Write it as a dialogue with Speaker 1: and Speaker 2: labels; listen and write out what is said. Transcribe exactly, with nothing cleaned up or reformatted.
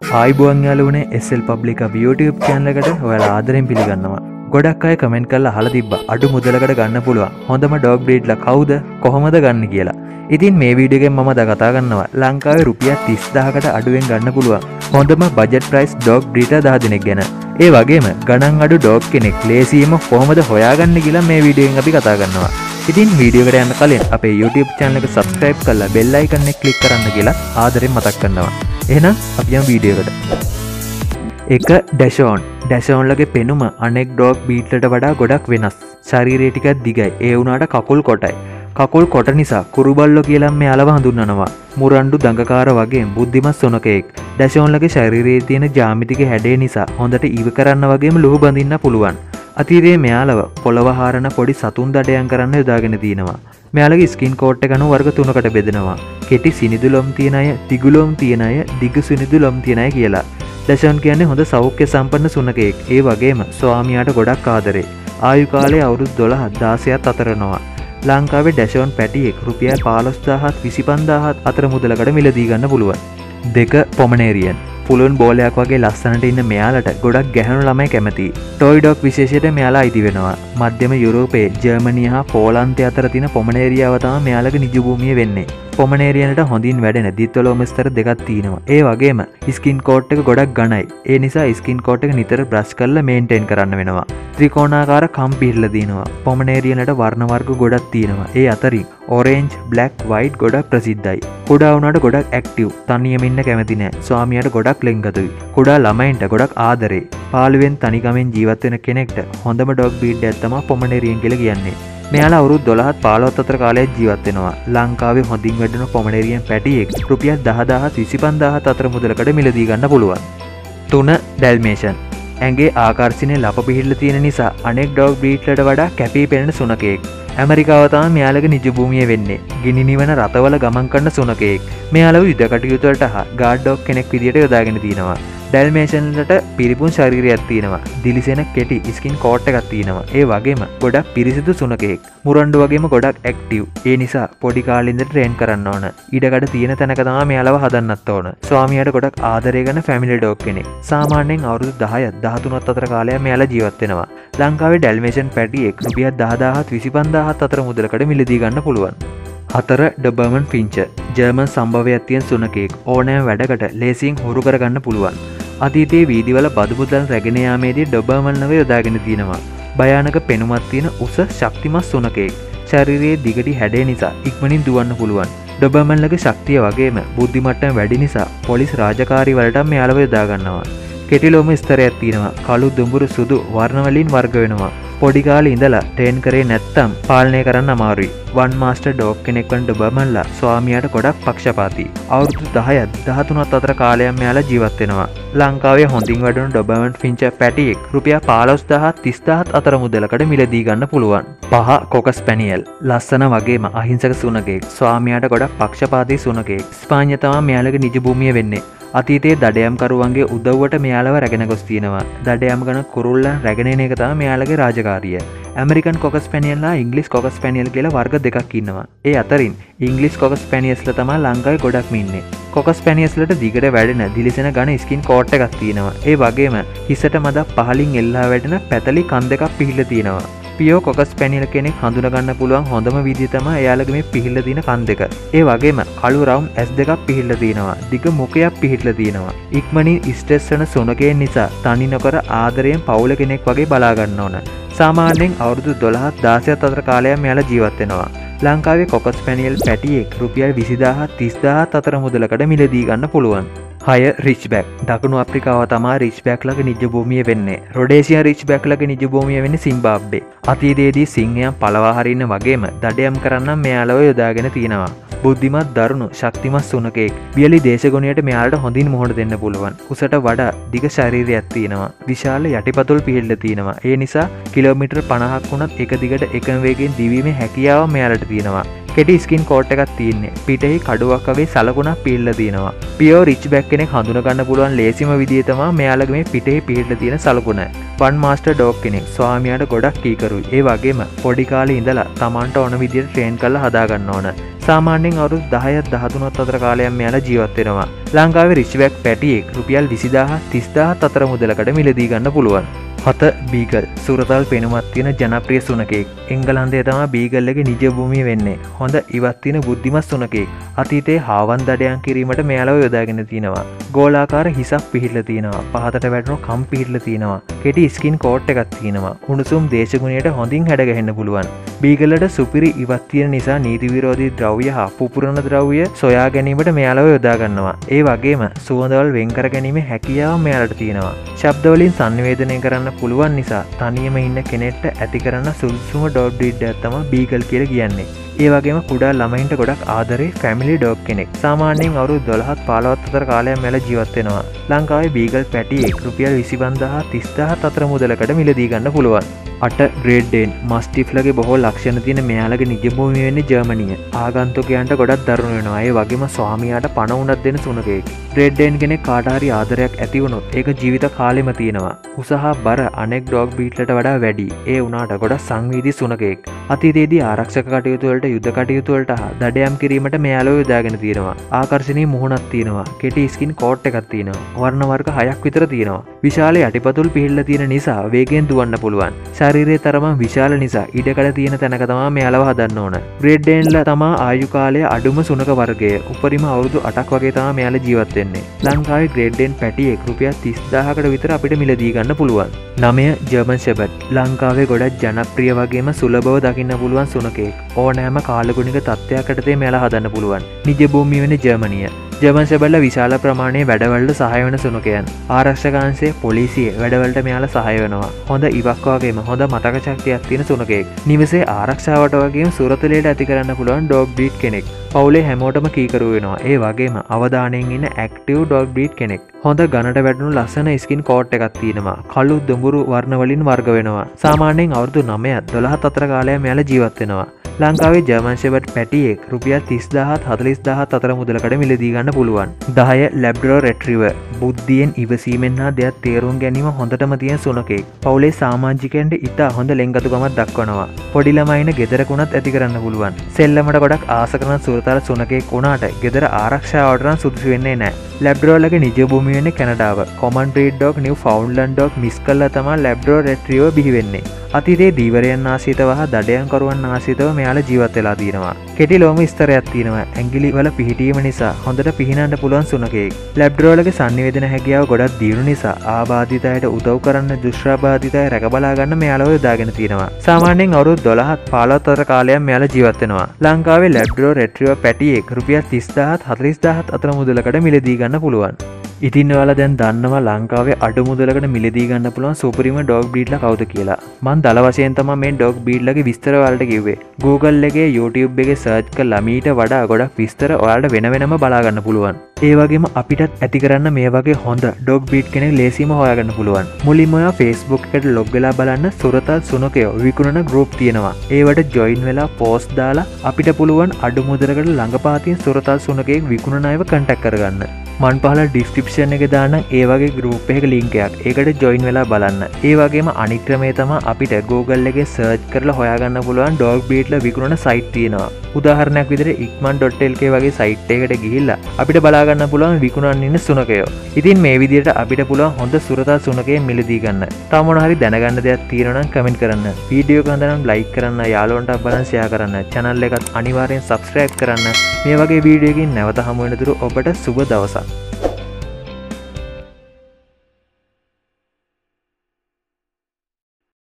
Speaker 1: ආයිබුවන් යාළුවනේ S L Public Hub YouTube channel එකට ඔයාලා ආදරෙන් පිළිගන්නවා. ගොඩක් අය කමෙන්ට් කරලා අහලා තිබ්බා අඩු මුදලකට ගන්න පුළුවන් හොඳම dog breed ලා කවුද කොහොමද ගන්න කියලා. ඉතින් මේ වීඩියෝ එකෙන් මම අද කතා කරනවා ලංකාවේ රුපියල් තිස් දහසකට අඩුවෙන් ගන්න පුළුවන් හොඳම budget price dog breed දහ දෙනෙක් ගැන. ඒ වගේම ගණන් අඩු dog කෙනෙක් ලේසියෙන්ම කොහොමද හොයාගන්නේ කියලා මේ වීඩියෝ එකෙන් අපි කතා කරනවා. ඉතින් වීඩියෝ එකට යන්න කලින් අපේ YouTube channel එක subscribe කරලා bell icon එක click කරන්න කියලා ආදරෙන් මතක් කරනවා. එහෙනම් අපි යමු වීඩියෝ එකට. එක ඩැෂෝන් ඩැෂෝන්ලගේ පෙනුම අනෙක් ඩොග් බීට්ලට වඩා ගොඩක් වෙනස්. ශරීරය ටිකක් දිගයි. ඒ වුණාට කකුල් කොටයි. කකුල් කොට නිසා කුරුබල්ලෝ කියලා මෙයාලව හඳුන්වනවා. මුරණ්ඩු දඟකාර වගේ බුද්ධිමත් සොනකෙක්. ඩැෂෝන්ලගේ ශරීරයේ තියෙන ජ්‍යාමිතික හැඩය නිසා හොඳට ඉව කරන්න වගේම ලුහු බඳින්න පුළුවන්. අතීතයේ මෙයාලව පොළව හාරන පොඩි සතුන් දඩයන් කරන්න යොදාගෙන තියෙනවා. මෙයාලගේ ස්කින් කෝට් එක අනුව වර්ග තුනකට බෙදෙනවා. කෙටි සිනිඳු ලොම් තියෙන අය, දිගු ලොම් තියෙන අය, දිගු සිනිඳු ලොම් තියෙන අය කියලා. ඩැෂෝන් කියන්නේ හොඳ සෞඛ්‍ය සම්පන්න සුනකෙක්. ඒ වගේම ස්වාමියාට ගොඩක් ආදරේ. ආයු කාලය අවුරුදු දොළහ දාසයත් අතරනවා. ලංකාවේ ඩැෂෝන් පැටියෙක් රුපියල් පහළොස් දහසත් විසිපන්දාසත් අතර මුදලකට මිලදී ගන්න පුළුවන්. දෙක පොමනේරියන් පුළුවන් බෝලයක් වගේ ලස්සනට ඉන්න මෙයාලට ගොඩක් ගැහැණු ළමයි කැමතියි. ටොයි ඩොග් විශේෂයට මෙයාලා අයිති වෙනවා. මධ්‍යම යුරෝපයේ ජර්මනිය හා පෝලන්තය අතර තියෙන පොමනේරියාව තමයි මෙයාලගේ නිජ භූමිය වෙන්නේ. පොමනේරියනට හොඳින් වැඩෙන දිත්වලෝම ස්තර දෙකක් තියෙනවා. ඒ වගේම ස්කින් කෝට් එක ගොඩක් ඝනයි. ඒ නිසා ස්කින් කෝට් එක නිතර බ්‍රෂ් කරලා මේන්ටේන් කරන්න වෙනවා. ත්‍රිකෝණාකාර කම් පිහිටලා තියෙනවා. පොමනේරියනට වර්ණ වර්ග ගොඩක් තියෙනවා. ඒ අතරින් ඔරේන්ජ්, බ්ලැක්, වයිට් ගොඩක් ප්‍රසිද්ධයි. කුඩා වුණාට ගොඩක් ඇක්ටිව්. තනියම ඉන්න කැමති නෑ. ස්වාමියාට ගොඩක් ලෙන්ගතුයි. කුඩා ළමයින්ට ගොඩක් ආදරේ. පාළුවෙන් තනිකමෙන් ජීවත් වෙන කෙනෙක්ට හොඳම ඩොග් බ්‍රීඩ් එකක් තමයි පොමනේරියන් කියලා කියන්නේ. මෙයාලා අවුරුදු දොළහත් පහළොස් අතර කාලයක් ජීවත් වෙනවා. ලංකාවේ හොඳින් වැඩෙන පොමනේරියන් පැටියෙක් රුපියල් දහදාසත් විසිපන්දාසත් අතර මුදලකට මිලදී ගන්න පුළුවන්. තුන ඩැල්මේෂන් ඇඟේ ආකර්ෂණීය ලප පිහිටලා තියෙන නිසා අනෙක් ඩොග් බ්‍රීඩ්ලට වඩා කැපී පෙනෙන සුනකෙක්. ඇමරිකාව තමයි මෙයාලගේ නිජ භූමිය වෙන්නේ. ගිනි නිවන රතවල ගමන් කරන සුනකෙක්. මෙයාලව යුද කටයුතු වලට හා ගාඩ් ඩොග් කෙනෙක් විදියට යොදාගෙන තිනවා. ඩැල්මේෂන්ලට පිරිපුන් ශරීරයක් තියෙනවා. දිලිසෙන කෙටි ස්කින් කෝට් එකක් තියෙනවා. ඒ වගේම ගොඩක් පිරිසිදු සුනකෙක්. මුරණ්ඩු වගේම ගොඩක් ඇක්ටිව්. ඒ නිසා පොඩි කාලේ ඉඳන් ට්‍රේන් කරන්න ඕන. ඉඩකඩ තියෙන තැනක තමයි මෙයාලව හදන්නත් ඕන. ස්වාමියාට ගොඩක් ආදරය කරන ෆැමිලි ඩොග් කෙනෙක්. සාමාන්‍යයෙන් අවුරුදු දහය දහතුනත් අතර කාලයක් මෙයාලා ජීවත් වෙනවා. ලංකාවේ ඩැල්මේෂන් පැටියෙක් රුපියල් දහදාසත් විසිපන්දාසත් අතර මුදලකට මිලදී ගන්න පුළුවන්. හතර ඩොබර්මන් ෆින්චර් ජර්මන් සම්භවයක් තියෙන සුනකෙක්. ඕනෑම වැඩකට ලේසියෙන් හුරු කරගන්න පුළුවන්. අතීතයේ වීදිවල බදු මුදල් රැගෙන යාමේදී ඩොබර්මන්ලව යොදාගෙන තියෙනවා. භයානක පෙනුමක් තියෙන උස ශක්තිමත් සුනකෙක්. ශරීරයේ දිගටි හැඩය නිසා ඉක්මනින් දුවන්න පුළුවන්. ඩොබර්මන්ලගේ ශක්තිය වගේම බුද්ධි මට්ටම වැඩි නිසා පොලිස් රාජකාරී වලට මෙයාලව යොදා ගන්නවා. කෙටි ලොම ස්තරයක් තියෙනවා. කළු දුඹුරු සුදු වර්ණ වලින් වර්ග වෙනවා. පොඩි කාලේ ඉඳලා ට්‍රේන් කරේ නැත්තම් පාලනය කරන්න අමාරුයි. වන් මාස්ටර් ඩොග් කෙනෙක් වන ඩොබර්මන්ලා ස්වාමියාට ගොඩක් පක්ෂපාතී. අවුරුදු දහයත් දහතුනත් අතර කාලයක් මෙයාලා ජීවත් වෙනවා. ලංකාවේ හොඳින් වැඩුණු ඩොබර්මන් ෆින්චර් පැටියෙක් රුපියල් පහළොස් දහසත් තිස්දාසත් අතර මුදලකට මිලදී ගන්න පුළුවන්. පහ කොක ස්පැනියල් ලස්සන වගේම අහිංසක සුනකෙක්. ස්වාමියාට ගොඩක් පක්ෂපාතී සුනකෙක්. ස්පාඤ්ඤ තමයි මෙයාලගේ නිජ භූමිය වෙන්නේ. අතීතයේ දඩයම්කරුවන්ගේ උදව්වට මෙයාලව රැගෙන ගොස් තියෙනවා. දඩයම් ගන කුරුල්ලන් රැගෙන එන එක තමයි මෙයාලගේ රාජකාරිය. ඇමරිකන් කොක ස්පැනියල් හා ඉංග්‍රීසි කොක ස්පැනියල් කියලා වර්ග දෙකක් ඉන්නවා. ඒ අතරින් ඉංග්‍රීසි කොක ස්පැනියල්ස්ලා තමයි ලංකාවේ ගොඩක්ම ඉන්නේ. කොක ස්පැනියල්ස්ලට දිගට වැඩෙන දිලිසෙන ඝන ස්කින් කෝට් එකක් තියෙනවා. ඒ වගේම හිසට මදක් පහලින් එල්ලා වැටෙන පැතලි කන් දෙකක් පිහිල්ලා තියෙනවා. පියෝ කොක ස්පැනියල් කෙනෙක් හඳුනගන්න පුළුවන් හොඳම විදිය තමයි එයාලගේ මේ පිහිල්ලා තියෙන කන් දෙක. ඒ වගේම කළු රවුම් ඇස් දෙකක් පිහිල්ලා තියෙනවා. දිග මුඛයක් පිහිටලා තියෙනවා. ඉක්මනින් ස්ට්‍රෙස් වෙන සුනකයන් නිසා තනි නොකර ආදරයෙන් පවුල කෙනෙක් වගේ බලා ගන්න ඕන. සාමාන්‍යයෙන් අවුරුදු දොළහත් දාසයත් අතර කාලයක් මෙයාලා ජීවත් වෙනවා. ලංකාවේ කොක ස්පැනියල් පැටියෙක් රුපියල් විසිදාසත් තිස්දාසත් අතර මුදලකට මිලදී ගන්න පුළුවන්. හය රිච්බැක් දකුණු අප්‍රිකාව තමයි රිච්බැක්ලගේ නිජ භූමිය වෙන්නේ. රොඩේසියා රිච්බැක්ලගේ නිජ භූමිය වෙන්නේ සිම්බාබ්වේ. අතීතයේදී සිංහයන් පළවා හරින්න වගේම දඩයම් කරන්න මෙයාලව යොදාගෙන තියෙනවා. බුද්ධිමත් දරුණු ශක්තිමත් සුනකෙක්. වියලි දේශගුණයට මෙයාලට හොඳින් මුහුණ දෙන්න පුළුවන්. උසට වඩා දිග ශරීරයක් තියෙනවා. විශාල යටිපතුල් පිහිල්ල තියෙනවා. ඒ නිසා කිලෝමීටර් පනහක් වුණත් එක දිගට එකම වේගෙන් දිවීමේ හැකියාව මෙයාලට තියෙනවා. කෙටි ස්කින් කෝට් එකක් තියෙන්නේ. පිටෙහි කඩුවක් වගේ සලකුණක් පිහිල්ලා තියෙනවා. පියෝ රිච්බැක් කෙනෙක් හඳුන ගන්න පුළුවන් ලේසිම විදිය තමයි මෙයාලගේ මේ පිටෙහි පිහිල්ලා තියෙන සලකුණ. වන් මාස්ටර් ඩොග් කෙනෙක් ස්වාමියාට ගොඩක් කීකරුයි. ඒ වගේම පොඩි කාලේ ඉඳලා Tamanට ඕන විදියට ට්‍රේන් කරලා හදා ගන්න ඕන. සාමාන්‍යයෙන් අවුරුදු දහයත් දහතුනත් අතර කාලයක් මෙයාලා ජීවත් වෙනවා. ලංකාවේ රිච්බැක් පැටියෙක් රුපියල් විසිදාහ තිස්දාහත් අතර මුදලකට මිලදී ගන්න පුළුවන්. හත බීගල් සුරතල් පෙනුමත් තියෙන ජනප්‍රිය සුනකෙක්. එංගලන්තයේ තමයි බීගල් එකේ නිජ භූමිය වෙන්නේ. හොඳ ඉවත් තියෙන බුද්ධිමත් සුනකෙක්. අතීතයේ හාවන් දඩයන් කිරීමට මෙයාලව යොදාගෙන තිනවා. ගෝලාකාර හිසක් පිහිටලා තිනවා. පහතට වැටුණු කම් පිහිටලා තිනවා. කෙටි ස්කින් කෝට් එකක් තිනවා. උණුසුම් දේශගුණයට හොඳින් හැඩ ගැහෙන්න පුළුවන්. බීගල්ලට සුපිරි ඉවත් තියෙන නිසා නීති විරෝධී ද්‍රව්‍ය හා පුපුරන ද්‍රව්‍ය සොයා ගැනීමට මෙයාලව යොදා ගන්නවා. ඒ වගේම සුවඳවල් වෙන් කර ගැනීමේ හැකියාව මෙයාලට තියෙනවා. ශබ්ද වලින් සංවේදනය කරන්න පුළුවන් නිසා තනියම ඉන්න කෙනෙක්ට ඇති කරන සුදුසුම ඩොග් බ්‍රීඩ් එකක් තමයි බීගල් කියලා කියන්නේ. ඒ වගේම කුඩා ළමයින්ට ගොඩක් ආදරේ ෆැමිලි ඩොග් කෙනෙක්. සාමාන්‍යයෙන් අවුරුදු දොළහත් පහළොවත් අතර කාලයක් මෙල ජීවත් වෙනවා. ලංකාවේ බීගල් පැටියෙක් රුපියල් විසිපන්දාහ තිස්දාහත් අතර මුදලකට මිලදී ගන්න පුළුවන්. අට ග්‍රේට් ඩේන් මස්ටිෆ්ලගේ බොහෝ ලක්ෂණ තියෙන මෙයාලගේ නිජ භූමිය වෙන්නේ ජර්මනිය. ආගන්තුකයන්ට ගොඩක් දරුණු වෙනවා. ඒ වගේම ස්වාමියාට පණ උනක් දෙන සුනකෙක්. ග්‍රේට් ඩේන් කෙනෙක් කාට හරි ආදරයක් ඇති වුණොත් ඒක ජීවිත කාලෙම තියෙනවා. උස හා බර අනෙක් ඩොග් බීට්ලට වඩා වැඩි. ඒ වුණාට ගොඩක් සංවේදී සුනකෙක්. අතීතයේදී ආරක්ෂක කටයුතු වලට යුද කටයුතු වලට හා දඩයම් කිරීමට මෙයාලව යොදාගෙන තියෙනවා. ආකර්ශනීය මුහුණක් තියෙනවා. කෙටි ස්කින් කෝට් එකක් තියෙනවා. වර්ණ වර්ග හයක් විතර තියෙනවා. විශාල යටිපතුල් පිහිල්ලා තියෙන නිසා වේගයෙන් දුවන්න පුළුවන්. ශරීරයේ තරම විශාල නිසා ඉඩකඩ තියෙන තැනක තමා මෙයාලව හදන්න ඕන. ග්‍රේට් ඩේන්ලා තමා ආයු කාලය අඩුම සුනක වර්ගය. උපරිම අවුරුදු අටක් වගේ තමා මෙයාලා ජීවත් වෙන්නේ. ලංකාවේ ග්‍රේට් ඩේන් පැටියෙක් රුපියල් තිස්දාහකට විතර අපිට මිලදී ගන්න පුළුවන්. නවය ජර්මන් ෂෙපර්ඩ්. ලංකාවේ ගොඩක් ජනප්‍රිය වගේම සුලභව දකින්න පුළුවන් සුනකෙක්. ඕනෑම කාලගුණික තත්ත්වයකට තේ මෙයාලා හදන්න පුළුවන්. නිජ භූමිය වෙන්නේ ජර්මනිය. ජර්මන් ෂෙපර්ඩ්ලා විශාල ප්‍රමාණයේ වැඩවලට සහාය වෙන සුනකයන්. ආරක්ෂකාංශයේ පොලිසිය වැඩවලට මෙයාලා සහාය වෙනවා. හොඳ ඉවක් වගේම හොඳ මතක ශක්තියක් තියෙන සුනකෙක්. නිවසේ ආරක්ෂාවට වගේම සුරතලයට ඇති කරන්න පුළුවන් ඩොග් බ්‍රීඩ් කෙනෙක්. පවුලේ හැමෝටම කීකරු වෙනවා. ඒ වගේම අවධානයෙන් ඉන්න ඇක්ටිව් ඩොග් බ්‍රීඩ් කෙනෙක්. හොඳ ගණට වැටුණු ලස්සන ස්කින් කෝට් එකක් තියෙනවා. කළු දුඹුරු වර්ණ වලින් වර්ග වෙනවා. සාමාන්‍යයෙන් අවුරුදු නවයත් දොළහත් අතර කාලයක් මෙයාලා ජීවත් වෙනවා. ලංකාවේ ජර්මන් ෂෙපර්ඩ් පැටියෙක් රුපියල් තිස්දාහත් හතළිස්දාහත් අතර මුදලකට මිලදී ගන්න පුළුවන්. දහය ලැබ්‍රඩෝර් රෙට්‍රීවර්. බුද්ධියෙන් ඉවසීමෙන් හා දෙයක් තේරුම් ගැනීම හොඳටම තියෙන සුනකෙක්. පවුලේ සමාජිකයන්ට ඉතා හොඳ ලෙන්ගතුකමක් දක්වනවා. පොඩි ළමයින ගෙදරකුණත් ඇති කරන්න පුළුවන්. සෙල්ලමට ගොඩක් ආස කරන සුරතල් සුනකෙක් වුණාට ගෙදර ආරක්ෂාවට නම් සුදුසු වෙන්නේ නැහැ. ලැබ්‍රඩෝර්ලගේ නිජ භූමිය වෙන්නේ කැනඩාව. Common breed dog Newfoundland dog mix කරලා තමයි ලැබ්‍රඩෝර් රෙට්‍රීවර් බිහි වෙන්නේ. අතීතයේ දීවරයන් ආශ්‍රිතව හා දඩයන්කරුවන් ආශ්‍රිතව මෙයාලා ජීවත් වෙලා තියෙනවා. කෙටි ලෝම ස්තරයක් තියෙනවා. ඇඟිලි වල පිහිටීම නිසා හොඳට පිහිනන්න පුළුවන් සුනකෙක්. ලැබ්‍රඩෝර්ලගේ සංනිවේදන හැකියාව ගොඩක් දියුණු නිසා ආබාධිත අයට උදව් කරන්න දුෂ්ටාබාධිත අය රැක බලා ගන්න මෙයාලව යොදාගෙන තියෙනවා. සාමාන්‍යයෙන් අවුරුදු දොළහත් පහළොවත් අතර කාලයක් මෙයාලා ජීවත් වෙනවා. ලංකාවේ ලැබ්‍රඩෝර් රෙට්‍රීවර් පැටියෙක් රුපියල් තිස්දාහත් හතළිස්දාහත් අතර මුදලකට මිලදී ගන්න පුළුවන්. ඉතින් ඔයාලා දැන් දන්නවා ලංකාවේ අඩු මුදලකට මිලදී ගන්න පුළුවන් සුපිරිම ඩොග් බ්‍රීඩ්ලා කවුද කියලා. මම දල වශයෙන් තමයි මේ ඩොග් බ්‍රීඩ්ලාගේ විස්තර ඔයාලට කිව්වේ. Google එකේ YouTube එකේ සර්ච් කරලා මීට වඩා ගොඩක් විස්තර ඔයාලට වෙන වෙනම බලා ගන්න පුළුවන්. ඒ වගේම අපිටත් ඇති කරන්න මේ වගේ හොඳ ඩොග් බ්‍රීඩ් කෙනෙක් ලේසියෙන්ම හොයාගන්න පුළුවන්. මුලින්ම ඔයා Facebook එකට ලොග් වෙලා බලන්න සුරතල් සුනකයෝ විකුණන group තියෙනවා. ඒවට join වෙලා post දාලා අපිට පුළුවන් අඩු මුදලකට ළඟපාතින් සුරතල් සුනකයෙක් විකුණන අයව contact කරගන්න. මන් පහල ඩිස්ක්‍රිප්ෂන් එක දාන්න ඒ වගේ ගෲප් එකක ලින්ක් එකක්. ඒකට ජොයින් වෙලා බලන්න. ඒ වගේම අනිත් ක්‍රමය තමයි අපිට Google එකේ සර්ච් කරලා හොයාගන්න පුළුවන් ඩොග් බ්‍රීඩ්ලා විකුණන සයිට් තියෙනවා. උදාහරණයක් විදිහට ikman dot l k වගේ සයිට් එකකට ගිහිල්ලා අපිට බලා ගන්න පුළුවන් විකුණන්න ඉන්න සුනකයෝ. ඉතින් මේ විදිහට අපිට පුළුවන් හොඳ සුරතල් සුනකයෙක් මිලදී ගන්න. තව මොන හරි දැනගන්න දෙයක් තියෙනවා නම් කමෙන්ට් කරන්න. වීඩියෝ එක හොඳ නම් ලයික් කරන්න, යාළුවන්ට බලන්න ෂෙයා කරන්න. channel එකත් අනිවාර්යෙන් subscribe කරන්න. මේ වගේ වීඩියෝ එකකින් නැවත හමු වෙනතුරු ඔබට සුබ දවසක්.